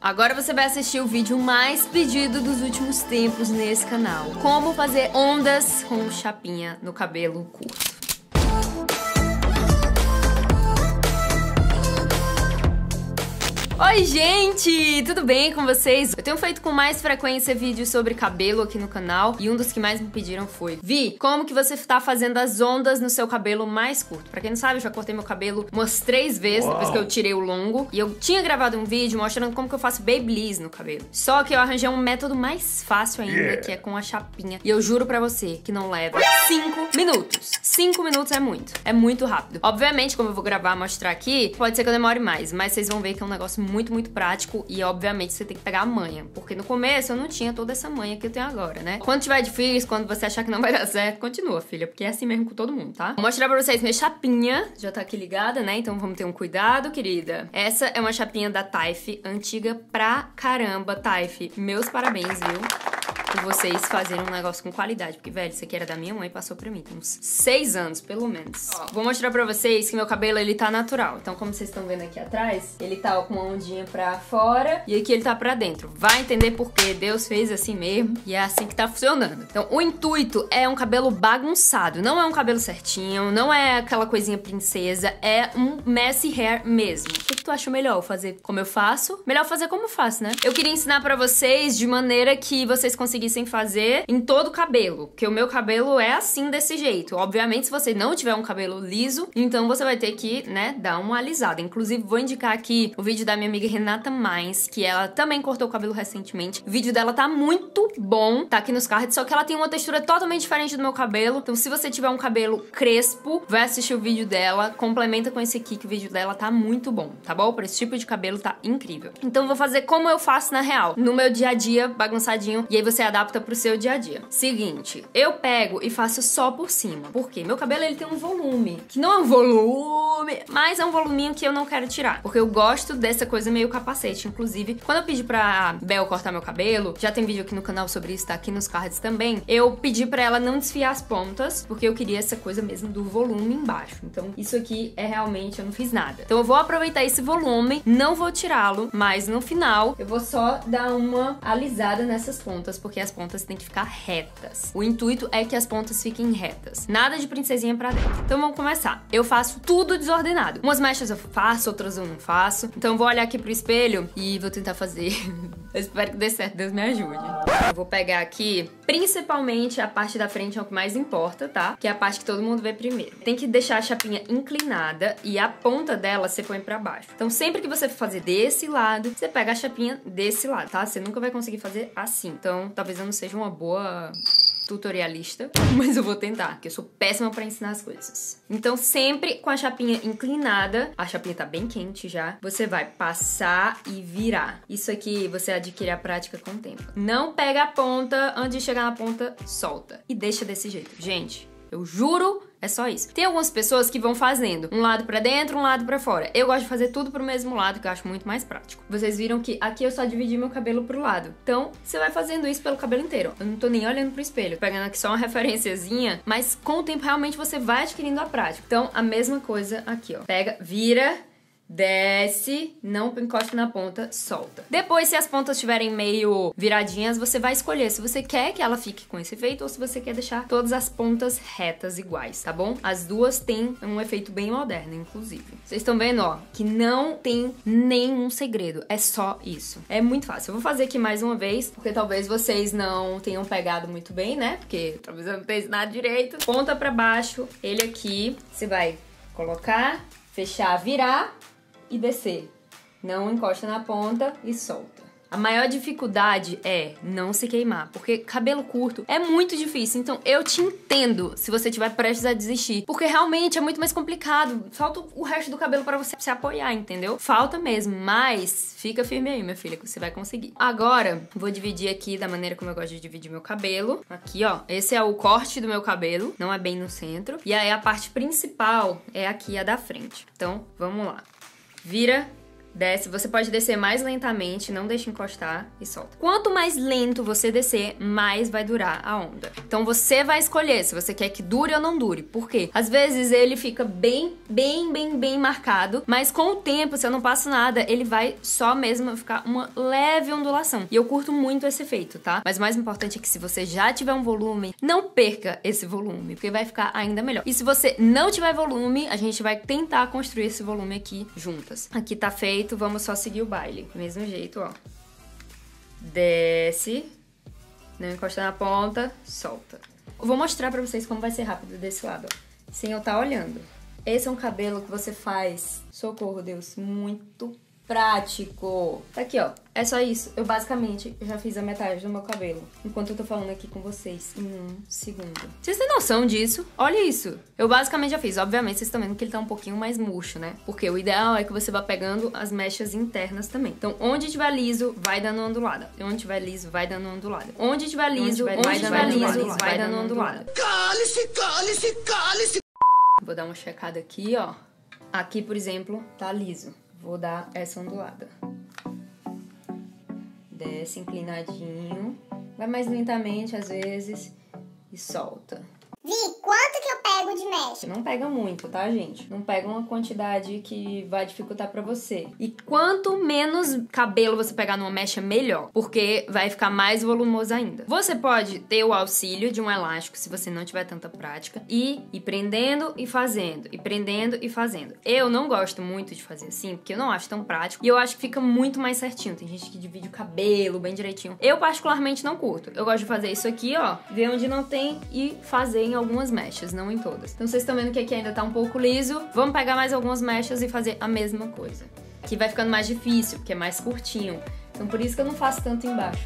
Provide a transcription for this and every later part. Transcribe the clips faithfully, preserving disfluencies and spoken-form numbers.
Agora você vai assistir o vídeo mais pedido dos últimos tempos nesse canal. Como fazer ondas com chapinha no cabelo curto. Oi gente, tudo bem com vocês? Eu tenho feito com mais frequência vídeos sobre cabelo aqui no canal e um dos que mais me pediram foi: Vi, como que você tá fazendo as ondas no seu cabelo mais curto? Pra quem não sabe, eu já cortei meu cabelo umas três vezes Uau. depois que eu tirei o longo e eu tinha gravado um vídeo mostrando como que eu faço babyliss no cabelo. Só que eu arranjei um método mais fácil ainda, yeah. que é com a chapinha. E eu juro pra você que não leva cinco minutos. cinco minutos é muito, é muito rápido. Obviamente, como eu vou gravar e mostrar aqui, pode ser que eu demore mais, mas vocês vão ver que é um negócio muito muito, muito prático e, obviamente, você tem que pegar a manha. Porque no começo eu não tinha toda essa manha que eu tenho agora, né? Quando tiver difícil, quando você achar que não vai dar certo, continua, filha, porque é assim mesmo com todo mundo, tá? Vou mostrar pra vocês minha chapinha. Já tá aqui ligada, né? Então vamos ter um cuidado, querida. Essa é uma chapinha da Taif, antiga pra caramba. Taif, meus parabéns, viu? Por vocês fazerem um negócio com qualidade. Porque, velho, isso aqui era da minha mãe e passou pra mim. Tem uns seis anos, pelo menos. Ó, vou mostrar pra vocês que meu cabelo, ele tá natural. Então, como vocês estão vendo aqui atrás, ele tá ó, com uma ondinha pra fora e aqui ele tá pra dentro. Vai entender por quê. Deus fez assim mesmo e é assim que tá funcionando. Então, o intuito é um cabelo bagunçado. Não é um cabelo certinho, não é aquela coisinha princesa. É um messy hair mesmo. O que, que tu acha melhor? Fazer como eu faço? Melhor fazer como eu faço, né? Eu queria ensinar pra vocês de maneira que vocês conseguissem fazer em todo o cabelo, porque o meu cabelo é assim, desse jeito. Obviamente, se você não tiver um cabelo liso, então você vai ter que, né, dar uma alisada. Inclusive, vou indicar aqui o vídeo da minha amiga Renata Mais, que ela também cortou o cabelo recentemente. O vídeo dela tá muito bom, tá aqui nos cards, só que ela tem uma textura totalmente diferente do meu cabelo. Então, se você tiver um cabelo crespo, vai assistir o vídeo dela, complementa com esse aqui, que o vídeo dela tá muito bom, tá bom? Pra esse tipo de cabelo tá incrível. Então, vou fazer como eu faço na real, no meu dia a dia, bagunçadinho, e aí você adapta pro seu dia a dia. Seguinte, eu pego e faço só por cima. Por quê? Meu cabelo, ele tem um volume, que não é um volume, mas é um voluminho que eu não quero tirar, porque eu gosto dessa coisa meio capacete. Inclusive, quando eu pedi pra Bel cortar meu cabelo, já tem vídeo aqui no canal sobre isso, tá aqui nos cards também, eu pedi pra ela não desfiar as pontas, porque eu queria essa coisa mesmo do volume embaixo. Então, isso aqui é realmente, eu não fiz nada. Então, eu vou aproveitar esse volume, não vou tirá-lo, mas no final, eu vou só dar uma alisada nessas pontas, porque as pontas têm que ficar retas. O intuito é que as pontas fiquem retas. Nada de princesinha pra dentro. Então vamos começar. Eu faço tudo desordenado. Umas mechas eu faço, outras eu não faço. Então eu vou olhar aqui pro espelho e vou tentar fazer. Eu espero que dê certo, Deus me ajude. Eu vou pegar aqui, principalmente a parte da frente é o que mais importa, tá? Que é a parte que todo mundo vê primeiro. Tem que deixar a chapinha inclinada e a ponta dela você põe pra baixo. Então sempre que você for fazer desse lado, você pega a chapinha desse lado, tá? Você nunca vai conseguir fazer assim. Então talvez eu não seja uma boa tutorialista, mas eu vou tentar, porque eu sou péssima pra ensinar as coisas. Então sempre com a chapinha inclinada, a chapinha tá bem quente já, você vai passar e virar. Isso aqui você adquire a prática com o tempo. Não pega a ponta, antes de chegar na ponta, solta. E deixa desse jeito. Gente, eu juro, é só isso. Tem algumas pessoas que vão fazendo um lado pra dentro, um lado pra fora. Eu gosto de fazer tudo pro mesmo lado, que eu acho muito mais prático. Vocês viram que aqui eu só dividi meu cabelo pro lado. Então, você vai fazendo isso pelo cabelo inteiro. Eu não tô nem olhando pro espelho. Pegando aqui só uma referenciazinha, mas com o tempo realmente você vai adquirindo a prática. Então, a mesma coisa aqui, ó. Pega, vira, desce, não encosta na ponta, solta. Depois, se as pontas estiverem meio viradinhas, você vai escolher se você quer que ela fique com esse efeito ou se você quer deixar todas as pontas retas iguais, tá bom? As duas têm um efeito bem moderno, inclusive. Vocês estão vendo, ó, que não tem nenhum segredo. É só isso. É muito fácil. Eu vou fazer aqui mais uma vez, porque talvez vocês não tenham pegado muito bem, né? Porque talvez eu não tenha ensinado direito. Ponta pra baixo, ele aqui, você vai colocar, fechar, virar e descer. Não encosta na ponta e solta. A maior dificuldade é não se queimar, porque cabelo curto é muito difícil. Então eu te entendo se você estiver prestes a desistir, porque realmente é muito mais complicado. Falta o resto do cabelo para você se apoiar, entendeu? Falta mesmo, mas fica firme aí, minha filha, que você vai conseguir. Agora, vou dividir aqui da maneira como eu gosto de dividir meu cabelo. Aqui, ó, esse é o corte do meu cabelo, não é bem no centro. E aí a parte principal é aqui, a da frente. Então, vamos lá. Vira, Desce, você pode descer mais lentamente, não deixe encostar e solta. Quanto mais lento você descer, mais vai durar a onda. Então você vai escolher se você quer que dure ou não dure. Por quê? Às vezes ele fica bem, bem, bem, bem marcado, mas com o tempo, se eu não passo nada, ele vai só mesmo ficar uma leve ondulação. E eu curto muito esse efeito, tá? Mas o mais importante é que se você já tiver um volume, não perca esse volume, porque vai ficar ainda melhor. E se você não tiver volume, a gente vai tentar construir esse volume aqui juntas. Aqui tá feito. Vamos só seguir o baile. Do mesmo jeito, ó. Desce. Não encosta na ponta. Solta. Eu vou mostrar pra vocês como vai ser rápido desse lado, ó. Sem eu estar olhando. Esse é um cabelo que você faz... Socorro, Deus. Muito prático. Tá aqui, ó. É só isso. Eu basicamente já fiz a metade do meu cabelo. Enquanto eu tô falando aqui com vocês. Em um segundo. Vocês têm noção disso? Olha isso. Eu basicamente já fiz. Obviamente, vocês estão vendo que ele tá um pouquinho mais murcho, né? Porque o ideal é que você vá pegando as mechas internas também. Então, onde tiver liso, vai dando ondulada. Onde tiver liso, vai dando ondulada. Onde tiver liso, onde tiver liso, vai dando ondulada. Cale-se, cale-se, cale-se. Vou dar uma checada aqui, ó. Aqui, por exemplo, tá liso. Vou dar essa ondulada. Desce inclinadinho. Vai mais lentamente, às vezes. E solta. Vi, quanto que eu pego de mecha? Não pega muito, tá, gente? Não pega uma quantidade que vai dificultar pra você. E quanto menos cabelo você pegar numa mecha, melhor. Porque vai ficar mais volumoso ainda. Você pode ter o auxílio de um elástico, se você não tiver tanta prática. E ir prendendo e fazendo. E prendendo e fazendo. Eu não gosto muito de fazer assim, porque eu não acho tão prático. E eu acho que fica muito mais certinho. Tem gente que divide o cabelo bem direitinho. Eu, particularmente, não curto. Eu gosto de fazer isso aqui, ó. Ver onde não tem e fazer em algumas mechas, não em todas. Então vocês estão vendo que aqui ainda tá um pouco liso. Vamos pegar mais algumas mechas e fazer a mesma coisa. Aqui vai ficando mais difícil, porque é mais curtinho. Então por isso que eu não faço tanto embaixo.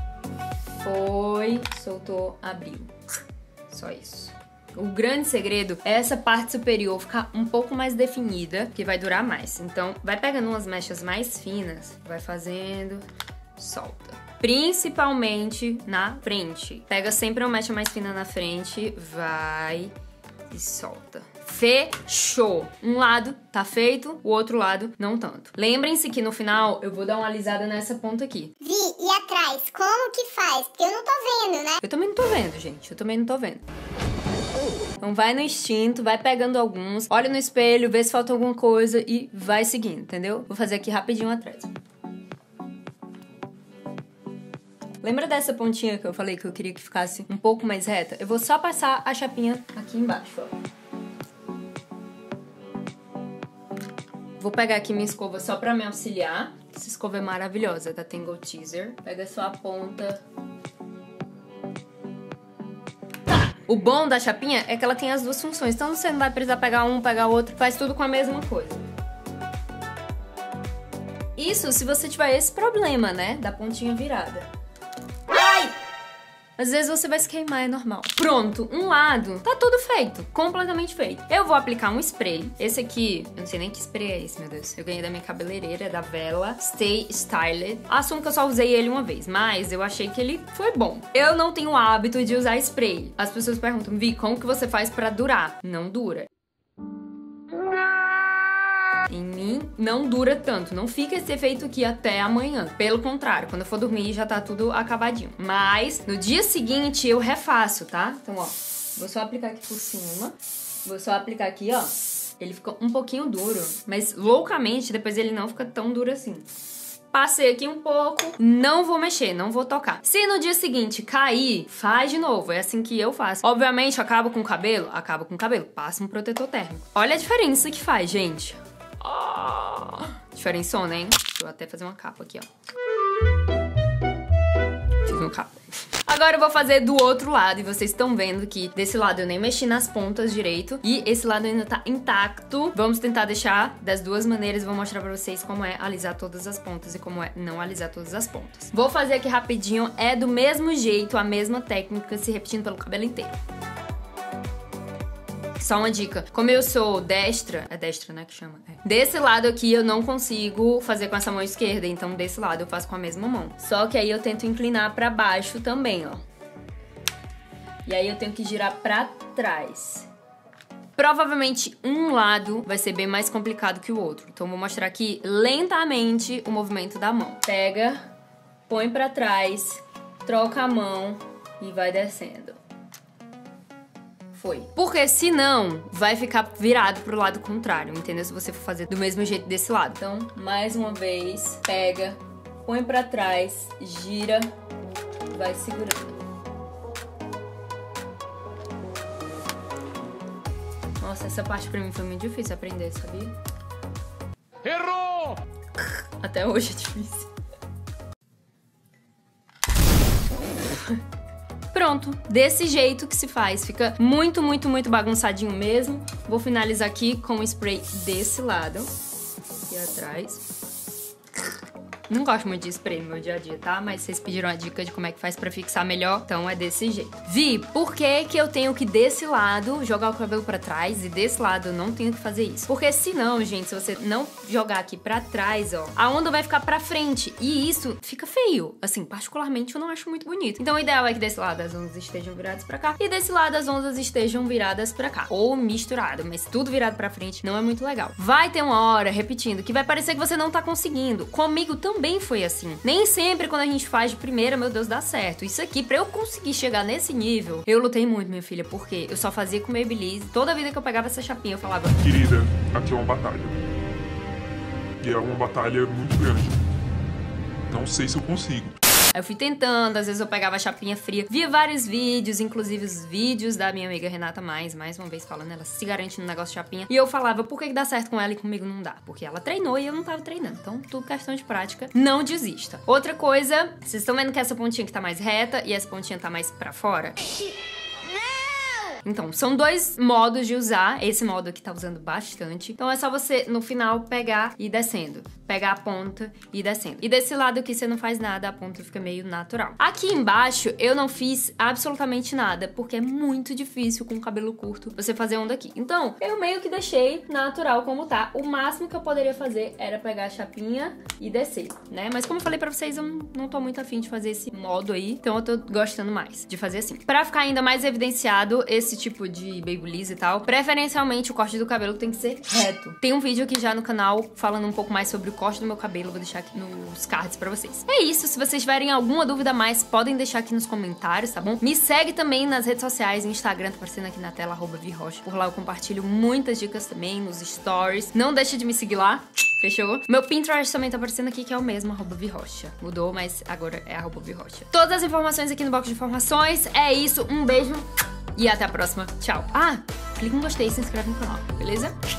Foi, soltou, abriu. Só isso. O grande segredo é essa parte superior ficar um pouco mais definida, que vai durar mais. Então vai pegando umas mechas mais finas, vai fazendo, solta. Principalmente na frente. Pega sempre uma mecha mais fina na frente, vai e solta. Fechou! Um lado tá feito, o outro lado não tanto. Lembrem-se que no final eu vou dar uma alisada nessa ponta aqui. Vi, e atrás, como que faz? Porque eu não tô vendo, né? Eu também não tô vendo, gente. Eu também não tô vendo. Então vai no instinto, vai pegando alguns, olha no espelho, vê se falta alguma coisa e vai seguindo, entendeu? Vou fazer aqui rapidinho atrás. Lembra dessa pontinha que eu falei que eu queria que ficasse um pouco mais reta? Eu vou só passar a chapinha aqui embaixo, ó. Vou pegar aqui minha escova só pra me auxiliar. Essa escova é maravilhosa, da Tangle Teezer. Pega só a ponta. Tá. O bom da chapinha é que ela tem as duas funções. Então você não vai precisar pegar um, pegar outro. Faz tudo com a mesma coisa. Isso se você tiver esse problema, né? Da pontinha virada. Ai! Às vezes você vai se queimar, é normal. Pronto, um lado tá tudo feito, completamente feito. Eu vou aplicar um spray. Esse aqui, eu não sei nem que spray é esse, meu Deus. Eu ganhei da minha cabeleireira, é da Vela Stay Styled. Assumo que eu só usei ele uma vez, mas eu achei que ele foi bom. Eu não tenho o hábito de usar spray. As pessoas perguntam, Vi, como que você faz pra durar? Não dura. Em mim, não dura tanto. Não fica esse efeito aqui até amanhã. Pelo contrário, quando eu for dormir já tá tudo acabadinho. Mas no dia seguinte eu refaço, tá? Então, ó, vou só aplicar aqui por cima. Vou só aplicar aqui, ó. Ele fica um pouquinho duro, mas loucamente depois ele não fica tão duro assim. Passei aqui um pouco, não vou mexer, não vou tocar. Se no dia seguinte cair, faz de novo, é assim que eu faço. Obviamente, acaba com o cabelo? Acaba com o cabelo, passa um protetor térmico. Olha a diferença que faz, gente. Oh, diferençona, hein? Deixa eu até fazer uma capa aqui, ó. Fiz uma capa. Agora eu vou fazer do outro lado, e vocês estão vendo que desse lado eu nem mexi nas pontas direito, e esse lado ainda tá intacto. Vamos tentar deixar das duas maneiras, vou mostrar pra vocês como é alisar todas as pontas e como é não alisar todas as pontas. Vou fazer aqui rapidinho, é do mesmo jeito, a mesma técnica, se repetindo pelo cabelo inteiro. Só uma dica, como eu sou destra, é destra, né, que chama? É. Desse lado aqui eu não consigo fazer com essa mão esquerda, então desse lado eu faço com a mesma mão. Só que aí eu tento inclinar pra baixo também, ó. E aí eu tenho que girar pra trás. Provavelmente um lado vai ser bem mais complicado que o outro. Então vou mostrar aqui lentamente o movimento da mão. Pega, põe pra trás, troca a mão e vai descendo. Foi. Porque senão vai ficar virado pro lado contrário, entendeu? Se você for fazer do mesmo jeito desse lado. Então, mais uma vez, pega, põe pra trás, gira, vai segurando. Nossa, essa parte pra mim foi muito difícil aprender, sabia? Errou! Até hoje é difícil. Pronto, desse jeito que se faz. Fica muito, muito, muito bagunçadinho mesmo. Vou finalizar aqui com o spray desse lado. Aqui atrás. Não gosto muito de spray no meu dia a dia, tá? Mas vocês pediram a dica de como é que faz pra fixar melhor, então é desse jeito. Vi, por que que eu tenho que desse lado jogar o cabelo pra trás e desse lado eu não tenho que fazer isso? Porque senão, gente, se você não jogar aqui pra trás, ó, a onda vai ficar pra frente e isso fica feio. Assim, particularmente eu não acho muito bonito. Então o ideal é que desse lado as ondas estejam viradas pra cá e desse lado as ondas estejam viradas pra cá. Ou misturado, mas tudo virado pra frente não é muito legal. Vai ter uma hora, repetindo, que vai parecer que você não tá conseguindo. Comigo também Também foi assim. Nem sempre quando a gente faz de primeira, meu Deus, dá certo. Isso aqui, pra eu conseguir chegar nesse nível, eu lutei muito, minha filha, porque eu só fazia com Maybelline. Toda vida que eu pegava essa chapinha, eu falava: querida, aqui é uma batalha. E é uma batalha muito grande. Não sei se eu consigo. Aí eu fui tentando, às vezes eu pegava a chapinha fria, via vários vídeos, inclusive os vídeos da minha amiga Renata Mais, mais uma vez falando, ela se garante no negócio de chapinha. E eu falava, por que que dá certo com ela e comigo não dá? Porque ela treinou e eu não tava treinando. Então, tudo questão de prática, não desista. Outra coisa, vocês estão vendo que essa pontinha aqui tá mais reta e essa pontinha tá mais pra fora? Então, são dois modos de usar. Esse modo aqui tá usando bastante. Então é só você, no final, pegar e ir descendo. Pegar a ponta e ir descendo. E desse lado aqui você não faz nada, a ponta fica meio natural. Aqui embaixo, eu não fiz absolutamente nada, porque é muito difícil com o cabelo curto você fazer onda aqui. Então, eu meio que deixei natural como tá. O máximo que eu poderia fazer era pegar a chapinha e descer, né? Mas como eu falei pra vocês, eu não tô muito afim de fazer esse modo aí. Então eu tô gostando mais de fazer assim. Pra ficar ainda mais evidenciado esse tipo de babyliss e tal, preferencialmente o corte do cabelo tem que ser reto. Tem um vídeo aqui já no canal falando um pouco mais sobre o corte do meu cabelo, vou deixar aqui nos cards pra vocês. É isso, se vocês tiverem alguma dúvida a mais, podem deixar aqui nos comentários, tá bom? Me segue também nas redes sociais, no Instagram, tá aparecendo aqui na tela, arroba Virocha. Por lá eu compartilho muitas dicas também, nos stories. Não deixe de me seguir lá. Fechou? Meu Pinterest também tá aparecendo aqui, que é o mesmo, arroba Virocha. Mudou, mas agora é arroba Virocha. Todas as informações aqui no box de informações. É isso, um beijo e até a próxima. Tchau. Ah, clica em gostei e se inscreve no canal, beleza?